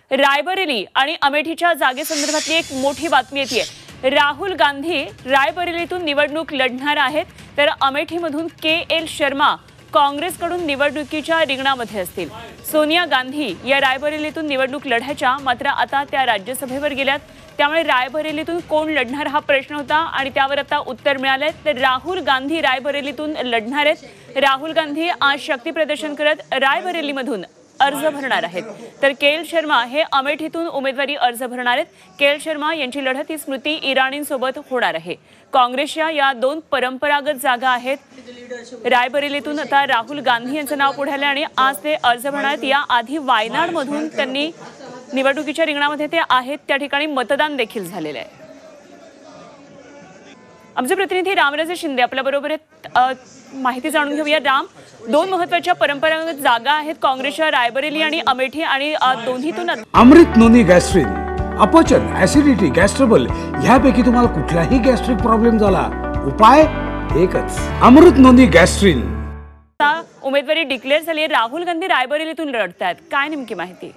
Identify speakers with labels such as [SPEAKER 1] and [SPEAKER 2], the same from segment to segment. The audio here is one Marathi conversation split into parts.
[SPEAKER 1] रायबरेली आणि अमेठीच्या जागेसंदर्भातली एक मोठी बातमी येते। राहुल गांधी रायबरेलीतून निवडणूक लढणार आहेत, तर अमेठीमधून के.एल. शर्मा काँग्रेसकडून निवडणुकीच्या रिंगणामध्ये असतील। सोनिया गांधी या रायबरेलीतून निवडणूक लढायच्या, मात्र आता त्या राज्यसभेवर गेल्यात। त्यामुळे रायबरेलीतून कोण लढणार हा प्रश्न होता आणि त्यावर आता उत्तर मिळालंय। तर राहुल गांधी रायबरेलीतून लढणार आहेत। राहुल गांधी आज शक्ती प्रदर्शन करत रायबरेलीमधून अर्ज भरणार आहेत, तर के.एल. शर्मा हे अमेठीतून उमेदवारी अर्ज भरणार आहेत। के.एल. शर्मा यांची लढत ही स्मृती इराणींसोबत होणार आहे। काँग्रेसच्या या दोन परंपरागत जागा आहेत। रायबरेलीतून आता राहुल गांधी यांचं नाव पुढे आलं आणि आज ते अर्ज भरणार आहेत। या आधी वायनाडमधून त्यांनी निवडणुकीच्या रिंगणामध्ये ते आहेत, त्या ठिकाणी मतदान देखील झालेलं आहे। आमचे प्रतिनिधी रामराजे शिंदे आपल्या बरोबर आहेत, माहिती जाणून घेऊया। राम, दोन महत्त्वाच्या परंपरागत जागा आहेत काँग्रेसच्या, रायबरेली आणि अमेठी, आणि दोन्हीतून
[SPEAKER 2] अमृत नोनी गॅस्ट्रिन, अपचन, ऍसिडिटी, गॅस्ट्रबल ह्यापैकी तुम्हाला कुठलाही गॅस्ट्रिक प्रॉब्लेम झाला, उपाय एकच, अमृत नोनी गॅस्ट्रिन।
[SPEAKER 1] उमेदवारी डिक्लेअर झाली आहे, राहुल गांधी रायबरेलीतून लढतायत, काय नेमकी माहिती?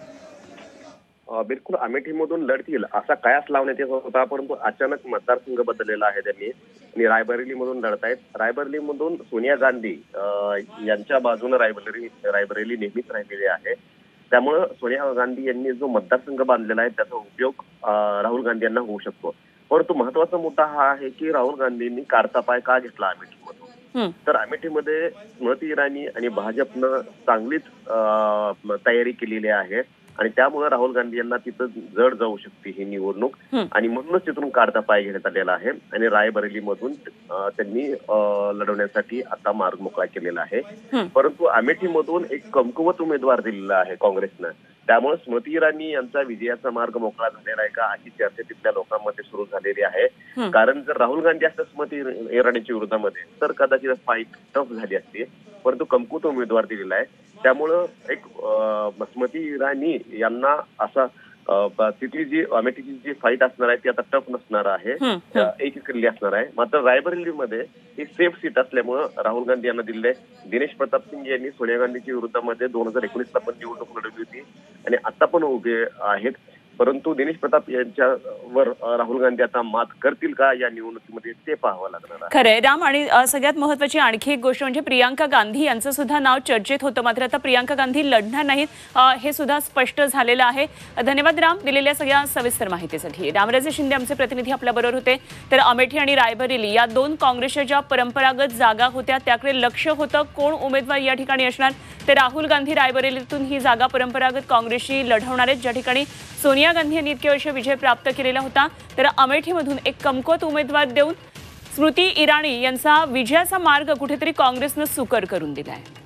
[SPEAKER 3] बिलकुल अमेठीमधून लढतील असा कयास लावण्यात येत होता, परंतु अचानक मतदारसंघ बदललेला आहे त्यांनी आणि रायबरेलीमधून लढतायत। रायबरेलीमधून सोनिया गांधी यांच्या बाजूने रायबरेली नेहमीच राहिलेली आहे, त्यामुळे सोनिया गांधी यांनी जो मतदारसंघ बांधलेला आहे त्याचा उपयोग राहुल गांधी यांना होऊ शकतो। परंतु महत्वाचा मुद्दा हा आहे की राहुल गांधींनी कारचा पाय का घेतला अमेठीमधून, तर अमेठीमध्ये स्मृती इराणी आणि भाजपनं चांगलीच तयारी केलेली आहे आणि त्यामुळे राहुल गांधी यांना तिथं जड जाऊ शकते ही निवडणूक, आणि म्हणूनच तिथून काढता पाय घेण्यात आलेला आहे आणि रायबरेलीमधून त्यांनी लढवण्यासाठी आता मार्ग मोकळा केलेला आहे। परंतु अमेठीमधून एक कमकुवत उमेदवार दिलेला आहे काँग्रेसनं, त्यामुळे स्मृती इराणी यांचा विजयाचा मार्ग मोकळा झालेला आहे का अशी चर्चा तिथल्या लोकांमध्ये सुरू झालेली आहे। कारण जर राहुल गांधी असतात स्मृती इराणीच्या विरोधामध्ये तर कदाचित फाईट टफ झाली असते, परंतु कमकुवत उमेदवार दिलेला आहे, त्यामुळं एक स्मृती इराणी यांना असा तिथली जी अमेठीची जी फाईट असणार आहे ती आता टफ नसणार आहे, एक किल्ली असणार आहे। मात्र रायबरेलीमध्ये ही सेफ सीट असल्यामुळं राहुल गांधी यांना दिले। दिनेश प्रताप सिंग यांनी सोनिया गांधीच्या विरोधामध्ये 2019ला पण निवडणूक लढवली होती आणि आता पण उभे आहेत, परंतु दिनेश प्रताप यांच्यावर राहुल गांधी आता मात करतील का या निवडणुकीमध्ये ते पाहावं लागणार आहे।
[SPEAKER 1] खरंय राम, आणि सगळ्यात महत्त्वाची आणखी एक गोष्ट म्हणजे प्रियांका गांधी यांचं सुद्धा नाव चर्चेत होतं, मात्र आता प्रियांका गांधी लढणार नाहीत हे सुद्धा स्पष्ट झालेलं आहे। धन्यवाद राम, दिलेल्या सगळ्या सविस्तर माहितीसाठी। रामराजे शिंदे आमचे प्रतिनिधी आपल्या बरोबर होते। तर अमेठी आणि रायबरेली या दोन काँग्रेसच्या ज्या परंपरागत जागा होत्या त्याकडे लक्ष होतं, कोण उमेदवार या ठिकाणी असणार, तर राहुल गांधी रायबरेलीतून ही जागा परंपरागत काँग्रेसची लढवणार आहेत, ज्या ठिकाणी सोनिया गांधी यांनी इतके वर्ष विजय प्राप्त केलेला होता। तर अमेठीमधून एक कमकुवत उमेदवार देऊन स्मृती इराणी यांचा विजयाचा मार्ग कुठेतरी काँग्रेसनं सुकर करून दिला आहे।